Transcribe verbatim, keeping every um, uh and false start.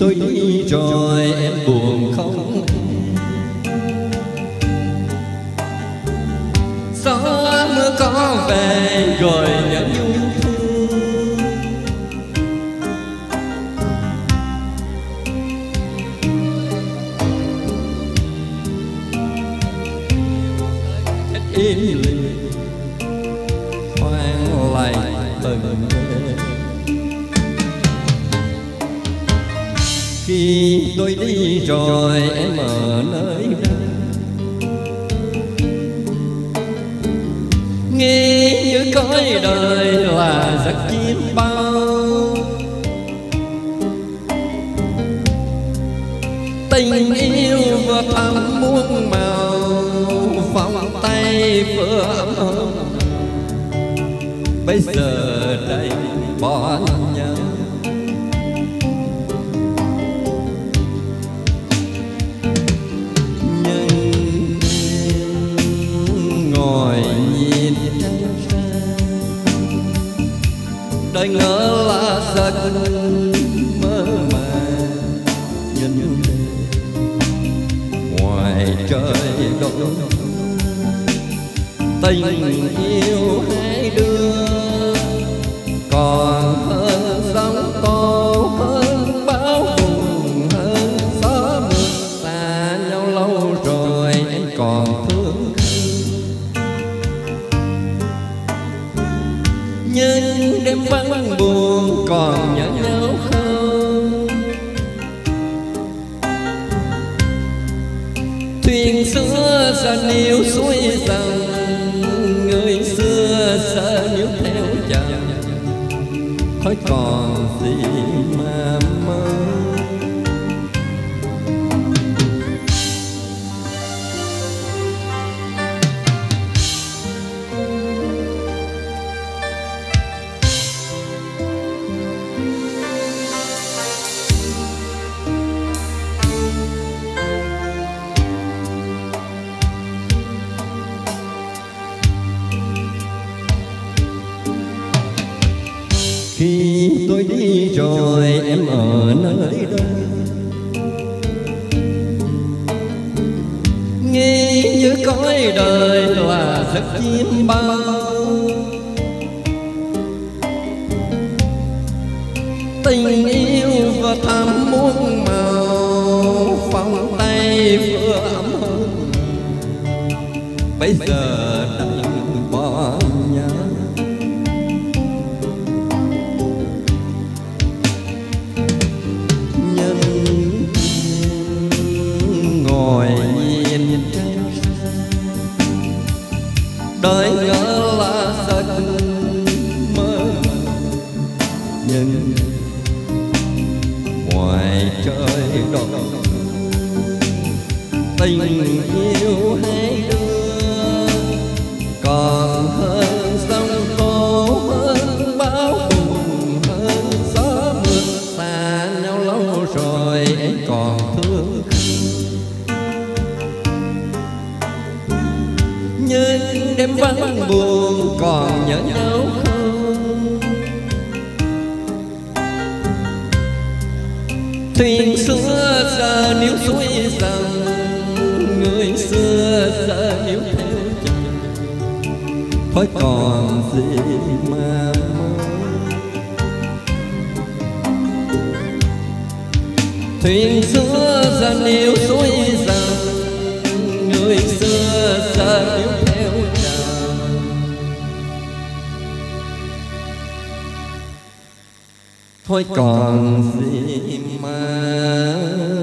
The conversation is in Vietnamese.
tôi đi rồi em buồn không, gió mưa có về rồi nhớ nhung thương. Im lìm hoang lại bần khi tôi đi rồi em ở nơi đâu, nghe như cõi đời là giấc chim bao. Tình yêu vừa thắm muôn màu, vòng tay vừa ấm ấm, bây giờ đây bỏ nhau. Nhưng ngồi nhìn đời ngỡ là giấc mơ màng, nhân ngoài trời đông tình yêu hai đứa còn hơn sóng to, hơn bão bùng, hơn gió mưa. Xa nhau lâu rồi em còn thương, nhưng đêm vắng buồn còn nhớ nhau không? Thuyền xưa giờ níu suối dòng, người xưa giờ níu theo chồng, hỏi còn gì mà mơ. Khi tôi đi rồi em ở nơi đâu, nghe như cõi đời là giấc chim bao. Tình yêu vừa thắm muôn màu, vòng tay vừa ấm hơn, bây giờ đành bỏ nhau. Đời ngỡ là giấc mơ, nhưng ngoài trời đông tình yêu hai đứa còn hơn sóng tố, hơn bão bùng, hơn gió mưa. Xa nhau lâu rồi em còn thương, nhưng đêm vắng buồn còn nhớ nhau không? Thuyền xưa giờ níu suối dòng, người xưa giờ níu theo chồng, hỏi còn gì mà mơ. Thuyền xưa giờ níu suối dòng, người xưa giờ níu theo chồng, thôi còn gì mà